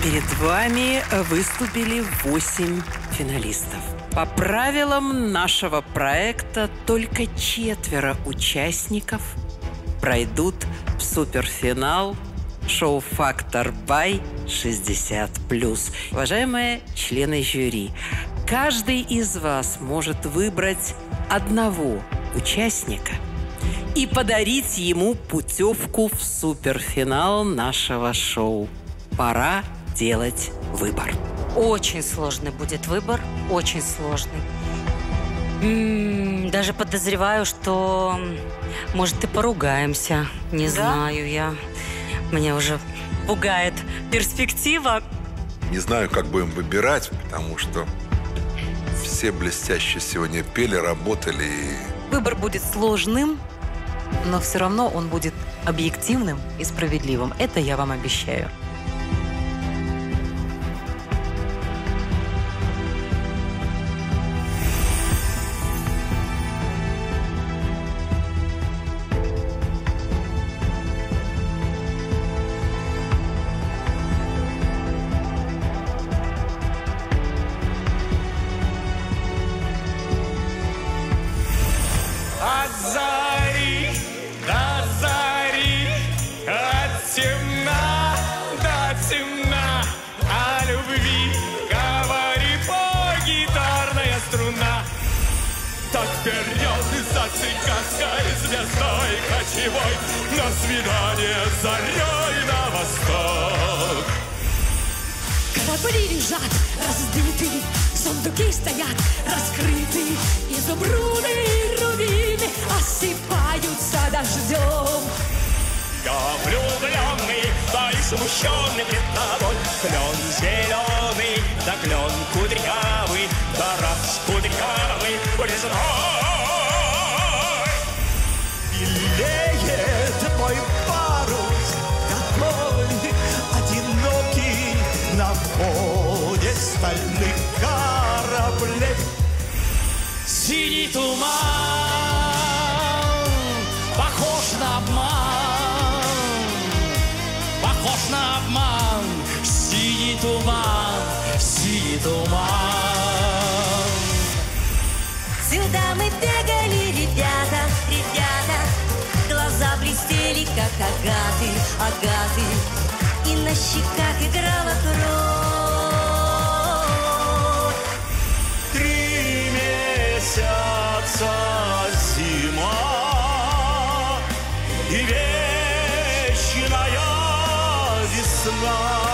Перед вами выступили 8 финалистов. По правилам нашего проекта только 4 участников пройдут в суперфинал шоу «Фактор Бай 60+». Уважаемые члены жюри, каждый из вас может выбрать одного участника и подарить ему путевку в суперфинал нашего шоу. Пора делать выбор. Очень сложный будет выбор, очень сложный. Даже подозреваю, что, может, и поругаемся. Не знаю я. Меня уже пугает перспектива. Не знаю, как будем выбирать, потому что все блестяще сегодня пели, работали. Выбор будет сложным, но все равно он будет объективным и справедливым. Это я вам обещаю. На свидание с зарей на восток. Корабли лежат разбиты, сундуки стоят раскрыты, изумруды и рубины осыпаются дождем. Я влюбленный, да и смущенный пред тобой. Клен зеленый, да клен кудрявый, да раз кудрявый резной. Белеет мой парус, такой одинокий на фоне стальных кораблей. Синий туман похож на обман, похож на обман. Синий туман, синий туман. Сюда мы бегали, ребята, глаза блестели, как агаты, и на щеках играла кровь. 3 месяца зима и вечная весна.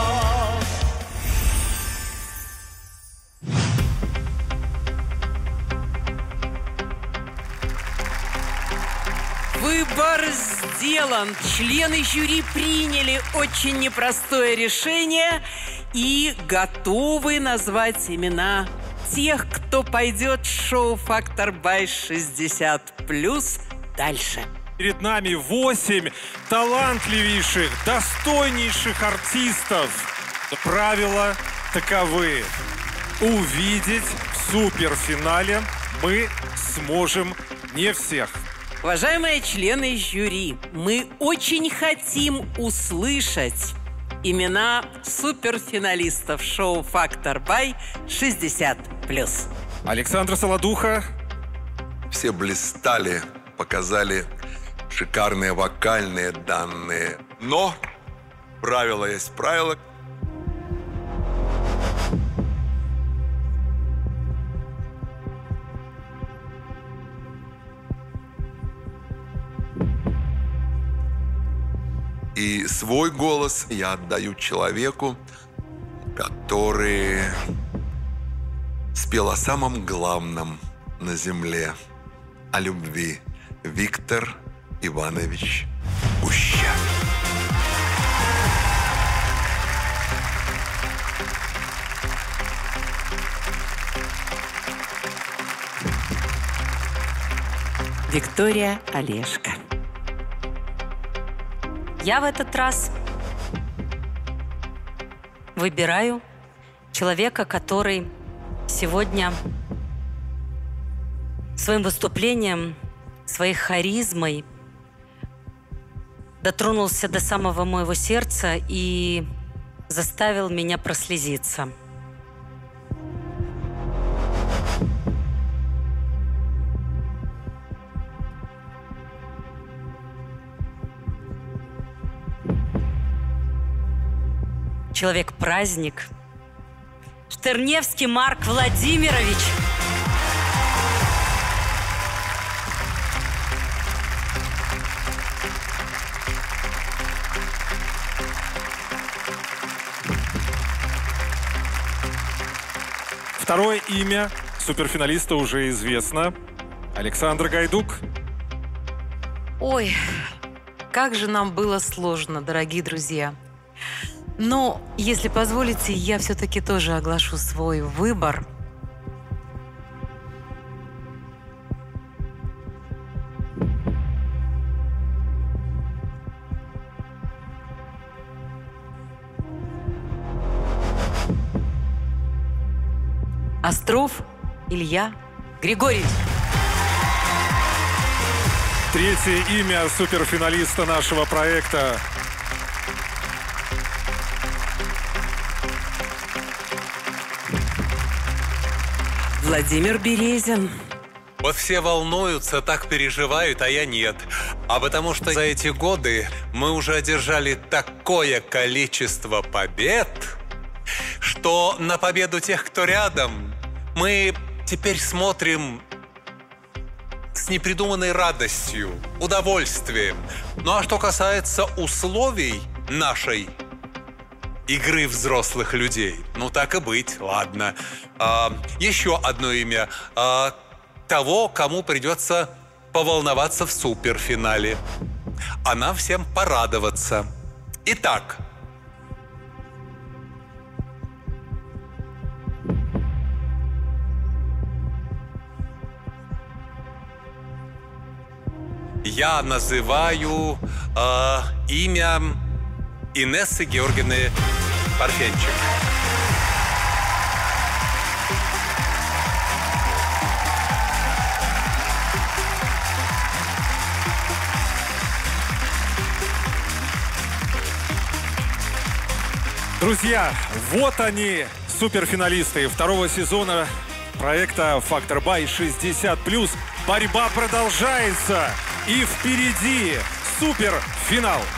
Выбор сделан. Члены жюри приняли очень непростое решение и готовы назвать имена тех, кто пойдет в шоу «Фактор Бай 60+» дальше. Перед нами 8 талантливейших, достойнейших артистов. Правила таковы. Увидеть в суперфинале мы сможем не всех. Уважаемые члены жюри, мы очень хотим услышать имена суперфиналистов шоу «Фактор Бай 60+». Александра Солодуха. Все блистали, показали шикарные вокальные данные. Но правило есть правило. И свой голос я отдаю человеку, который спел о самом главном на земле, о любви. Виктор Иванович Ущерб. Виктория Олешко. Я в этот раз выбираю человека, который сегодня своим выступлением, своей харизмой дотронулся до самого моего сердца и заставил меня прослезиться. Человек-праздник. Штерневский Марк Владимирович. Второе имя суперфиналиста уже известно. Александр Гайдук. Ой, как же нам было сложно, дорогие друзья. Но, если позволите, я все-таки тоже оглашу свой выбор. Остров Илья Григорьевич. Третье имя суперфиналиста нашего проекта. Владимир Березин. Вот все волнуются, так переживают, а я нет. А потому что за эти годы мы уже одержали такое количество побед, что на победу тех, кто рядом, мы теперь смотрим с непридуманной радостью, удовольствием. Ну а что касается условий нашей игры взрослых людей, ну так и быть, ладно. Еще одно имя того, кому придется поволноваться в суперфинале. А нам всем порадоваться. Итак, я называю имя Инессы Георгиевны Парфенчик. Друзья, вот они, суперфиналисты второго сезона проекта «Фактор Бай 60+». Борьба продолжается. И впереди суперфинал.